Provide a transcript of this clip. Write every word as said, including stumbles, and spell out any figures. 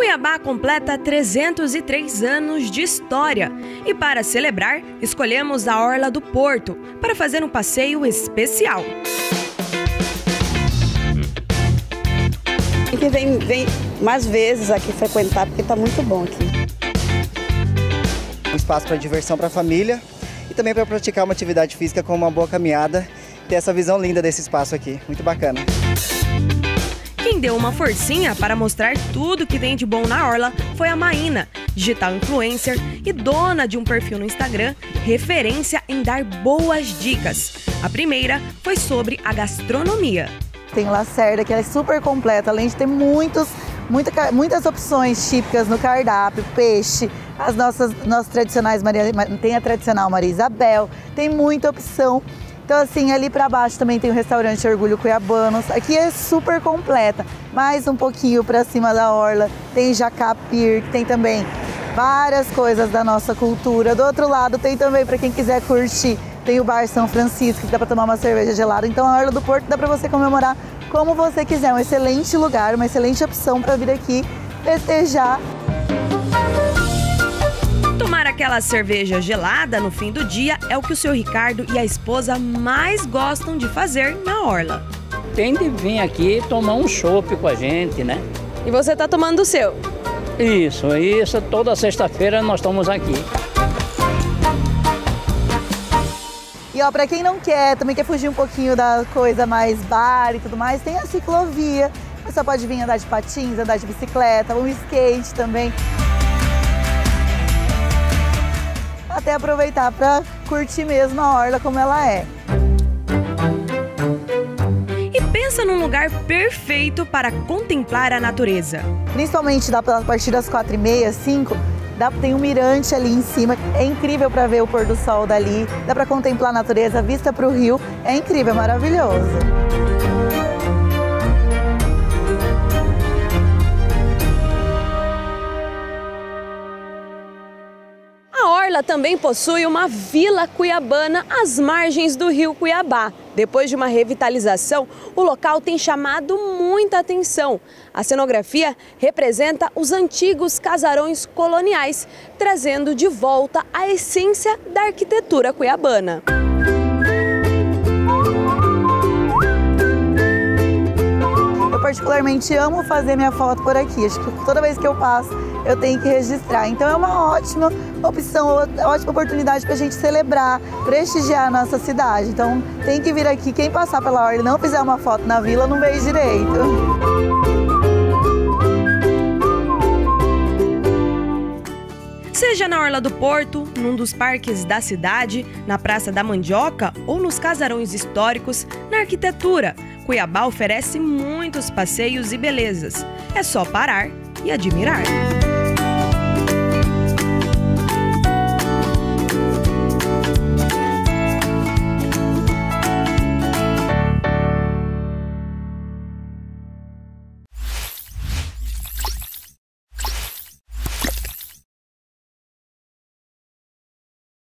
Cuiabá completa trezentos e três anos de história e, para celebrar, escolhemos a Orla do Porto para fazer um passeio especial. Que vem, vem mais vezes aqui frequentar, porque está muito bom aqui. Um espaço para diversão para a família e também para praticar uma atividade física com uma boa caminhada, ter essa visão linda desse espaço aqui, muito bacana. Quem deu uma forcinha para mostrar tudo que tem de bom na Orla foi a Maína, digital influencer e dona de um perfil no Instagram, referência em dar boas dicas. A primeira foi sobre a gastronomia. Tem Lacerda, que é super completa, além de ter muitos, muita, muitas opções típicas no cardápio, peixe, as nossas, nossas tradicionais, Maria, tem a tradicional Maria Isabel, tem muita opção. Então assim, ali para baixo também tem o restaurante Orgulho Cuiabanos, aqui é super completa, mais um pouquinho para cima da Orla, tem Jacá Pier, que tem também várias coisas da nossa cultura. Do outro lado tem também, para quem quiser curtir, tem o Bar São Francisco, que dá para tomar uma cerveja gelada. Então a Orla do Porto dá para você comemorar como você quiser. Um excelente lugar, uma excelente opção para vir aqui festejar. Tomar aquela cerveja gelada no fim do dia é o que o seu Ricardo e a esposa mais gostam de fazer na Orla. Tem de vir aqui tomar um chopp com a gente, né? E você está tomando o seu? Isso, isso. Toda sexta-feira nós estamos aqui. E ó, pra quem não quer, também quer fugir um pouquinho da coisa mais bar e tudo mais, tem a ciclovia. Você pode vir andar de patins, andar de bicicleta, um skate também. Até aproveitar pra curtir mesmo a Orla como ela é. E pensa num lugar perfeito para contemplar a natureza. Principalmente dá a partir das quatro e meia, cinco. Dá, tem um mirante ali em cima, é incrível para ver o pôr do sol dali, dá para contemplar a natureza, a vista para o rio, é incrível, é maravilhoso. A Orla também possui uma vila cuiabana às margens do rio Cuiabá. Depois de uma revitalização, o local tem chamado muita atenção. A cenografia representa os antigos casarões coloniais, trazendo de volta a essência da arquitetura cuiabana. Eu particularmente amo fazer minha foto por aqui. Acho que toda vez que eu passo, eu tenho que registrar. Então é uma ótima opção, ótima oportunidade para a gente celebrar, prestigiar a nossa cidade. Então tem que vir aqui. Quem passar pela Orla e não fizer uma foto na vila, não veio direito. Seja na Orla do Porto, num dos parques da cidade, na Praça da Mandioca ou nos casarões históricos, na arquitetura, Cuiabá oferece muitos passeios e belezas. É só parar e admirar.